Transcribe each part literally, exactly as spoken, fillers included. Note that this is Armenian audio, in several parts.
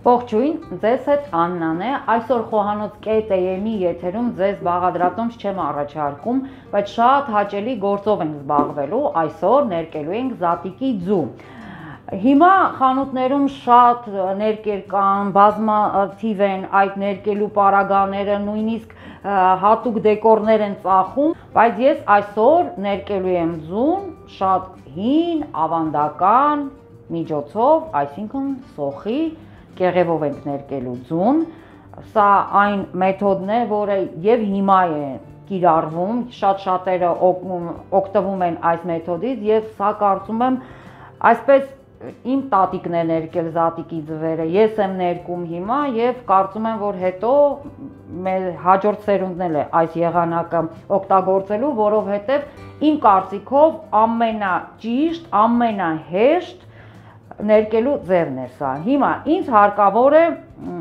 Ողջույն, ձեզ հետ Աննան է, այսօր խոհանոց կետեյեմի եթերում ձեզ բաղադրատոմս չեմ առաջարկում, բայց շատ հաճելի գործով ենք զբաղվելու, այսօր ներկելու ենք զատիկի ձու։ Հիմա խանութներում շատ ներկեր կան, բազմաթիվ են այդ ներկելու պարագաները, նույնիսկ հատուկ դեկորներ են ծախում, բայց ես այսօր ներկելու եմ ձուն շատ հին, ավանդական միջոցով, այսինքն սոխի կեղևով ենք ներկելու ձուն, սա այն մեթոդն է, որը և հիմա է կիրառվում, շատ շատերը օգտվում են այս մեթոդից և սա կարծում եմ, այսպես իմ տատիկն է ներկել զատիկի ձվերը, ես եմ ներկում հիմա և կարծում եմ, որ հետո մեր հաջորդ սերունդն էլ է այս եղանակը օգտագործելու, որովհետև իմ կարծիքով ամենաճիշտ, ամենահեշտ ներկելու ձևն է սա։ Հիմա ինձ հարկավոր է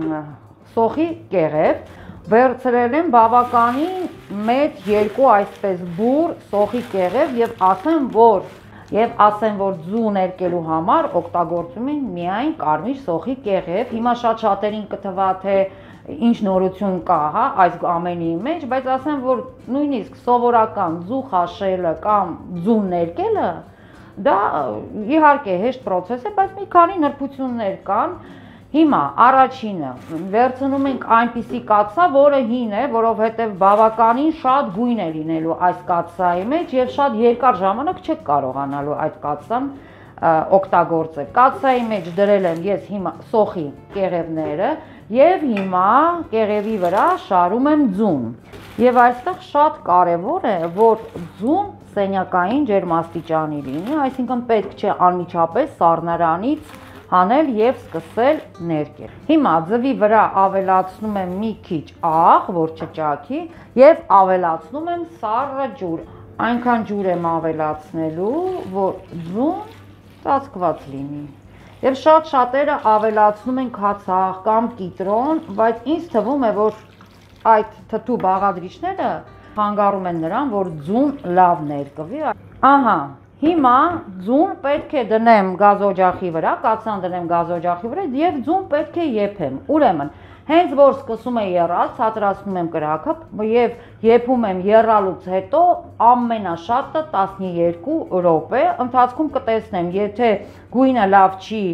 սոխի կեղև, վերցրել եմ բավականին մեծ երկու այսպես բուռ սոխի կեղև և ասեմ, որ Եվ ասեմ, որ ձու ներկելու համար օգտագործում են միայն կարմիր սոխի կեղև, հիմա շատ շատերին կթվա, թե ինչ նորություն կա հա, այս ամենի մեջ, բայց ասեմ, որ նույնիսկ սովորական ձու խաշելը կամ ձու ներկելը, դա իհարկե հեշտ պրոցես է, բայց մի քանի նրբություններ կան։ Հիմա առաջինը վերցնում ենք այնպիսի կաթսա, որը հին է, որովհետև բավականին շատ գույն է լինելու այս կաթսայի մեջ և շատ երկար ժամանակ չեք կարողանալու այդ կաթսան օգտագործել։ Կաթսայի մեջ դրել եմ ես հիմա սոխի կեղևները և հիմա կեղևի վրա շարում եմ ձուն։ Եվ այստեղ շատ կարևոր է, որ ձուն սենյակային ջերմաստիճանի լինի, այսինքն պետք չէ անմիջապես սառնարանից հանել և սկսել ներկել։ Հիմա ձվի վրա ավելացնում եմ մի քիչ աղ, որ չճաքի և ավելացնում եմ սառը ջուր։ Այնքան ջուր եմ ավելացնելու, որ ձուն ծածկված լինի։ Եվ շատ շատերը ավելացնում են քացախ կամ կիտրոն, բայց ինձ թվում է, որ այդ թթու բաղադրիչները խանգարում են նրան, որ ձուն լավ ներկվի։ Ահա Հիմա ձուն պետք է դնեմ գազօջախի վրա, կաթսան դնեմ գազօջախի վրա և ձուն պետք է եփեմ։ Ուրեմն, հենց որ սկսում է եռալ, ցածրացնում եմ կրակը և եփում եմ եռալուց հետո ամենաշատը տասնյոթ րոպե, ընթացքում կտեսնեմ, եթե գույնը լավ չի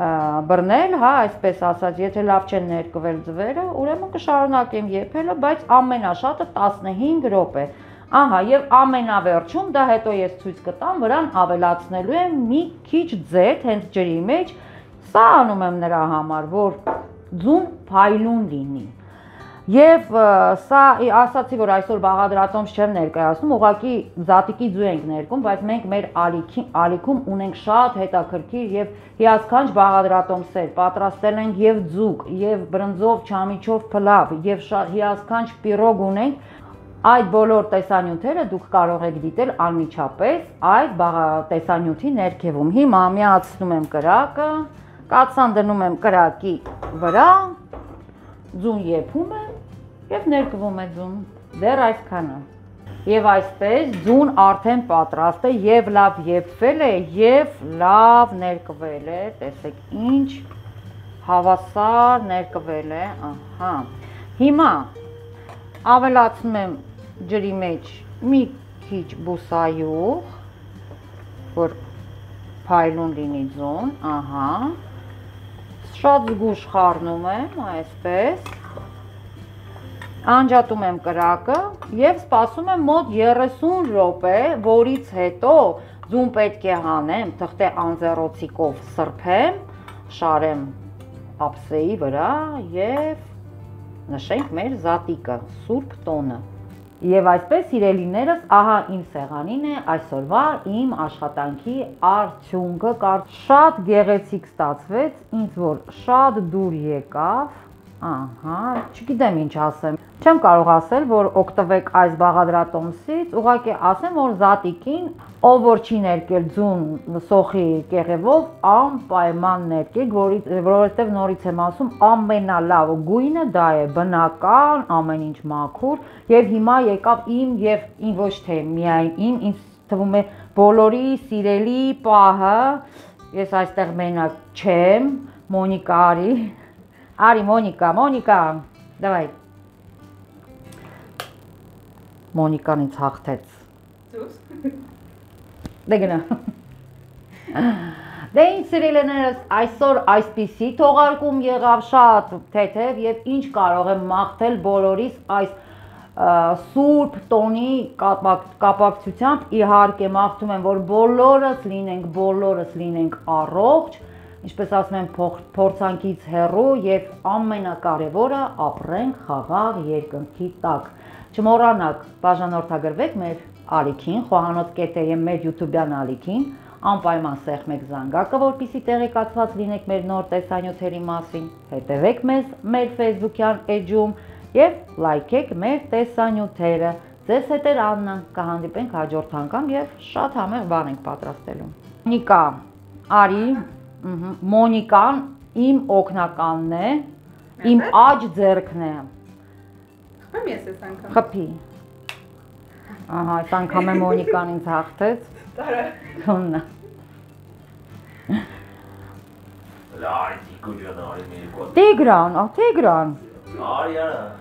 բռնել, հա, այսպես ասած, եթե լավ չեն ներկվել ձվերը, ուրեմն կշարունակեմ եփելը, բայց ամենաշատը տասնհինգ րոպե։ Ահա, և ամենավերջում, դա հետո ես ցույց կտամ, վրան ավելացնելու եմ մի քիչ ձեթ, հենց ջրի մեջ, սա անում եմ նրա համար, որ ձուն փայլուն լինի։ Եվ սա ասացի, որ այսօր բաղադրատոմս չեմ ներկայացնում, ուղղակի զատիկի ձու ենք ներկում, բայց մենք մեր ալիքում ունենք շատ հետաքրքիր և հիասքանչ բաղադրատոմսեր, պատրաստել ենք և ձուկ, և բրնձով, չամիչով փլավ, և հիասքանչ պիրոգ ունենք։ Այդ բոլոր տեսանյութերը դուք կարող եք դիտել անմիջապես այդ տեսանյութի ներքևում։ Հիմա միացնում եմ կրակը, կաթսան դնում եմ կրակի վրա, ձուն եփում եմ և ներկվում է ձուն, դեռ այսքանը։ Եվ այսպես ձուն արդեն պատրաստ է և լավ եփվել է և լավ ներկվել է, տեսեք ինչ հավասար ներկվել է, ահա։ Հիմա ավելացնում եմ ջրի մեջ մի քիչ բուսայուղ, որ փայլուն լինի ձուն, ահա, շատ զգուշ խառնում եմ, այսպես, անջատում եմ կրակը և սպասում եմ մոտ երեսուն րոպե, որից հետո ձուն պետք է հանեմ, թղթե անձեռոցիկով սրբեմ, շարեմ ափսեի վրա և նշենք մեր զատիկը, սուրբ տոնը։ Եվ այսպես սիրելիներս, ահա իմ սեղանին է այսօրվա իմ աշխատանքի արդյունքը, շատ գեղեցիկ ստացվեց, ինձ որ շատ դուր եկավ, ահա, չգիտեմ ինչ ասեմ, չեմ կարող ասել, որ օգտվեք այս բաղադրատոմսից, ուղղակի ասեմ, որ զատիկին, ով որ չի ներկել ձուն սոխի կեղևով, անպայման ներկեք, որովհետև նորից եմ ասում, ամենալավ գույնը դա է, բնական, ամեն ինչ մաքուր, և հիմա եկավ իմ և իմ ոչ թե միայն իմ, ինձ թվում է բոլորի սիրելի պահը, ես այստեղ մենակ չեմ, Մոնիկա արի, Արի Մոնիկա, Մոնիկա, давай։ Մոնիկան ինձ հաղթեց։ Դե գնա։ Դե ինչ սիրելիներս, այսօր այսպիսի թողարկում եղավ շատ թեթև եւ ինչ կարող եմ մաղթել բոլորիս այս սուրբ տոնի կապակցությամբ իհարկե մաղթում եմ, որ բոլորս լինենք, բոլորս լինենք առողջ, ինչպես ասում եմ, փորձանքից հեռու եւ ամենակարևորը ապրենք խաղաղ երկնքի տակ։ Չմոռանաք բաժանորդագրվեք մեր ալիքին, խոհանոց կետ է մեր YouTube-յան ալիքին, անպայման սեղմեք զանգակը, որպեսզի տեղեկացված լինեք մեր նոր տեսանյութերի մասին, հետևեք մեզ մեր Facebook-յան էջում եւ լայքեք մեր տեսանյութերը։ Ձեզ հետ է Աննա, կհանդիպենք հաջորդ անգամ եւ շատ համեղ բան ենք պատրաստելու։ Մոնիկա, արի, Մոնիկան իմ օգնականն է, իմ աջ ձեռքն է։ Խփեմ ես այս անգամ։ Խփի։ Ահա, այս անգամ է Մոնիկան ինձ հաղթեց։ Տարա։ Քոննա։ Լարի տիկո ջան, արի մեր կոտ։ Տիգրան, ա Տիգրան։ Արի արա։